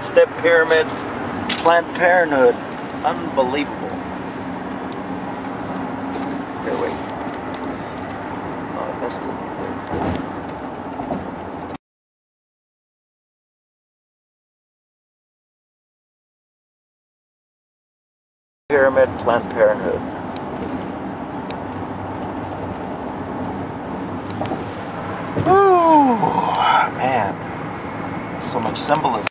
step pyramid, Planned Parenthood. Unbelievable. Here, wait. Oh, I missed it. Pyramid, Planned Parenthood. Ooh, man. So much symbolism.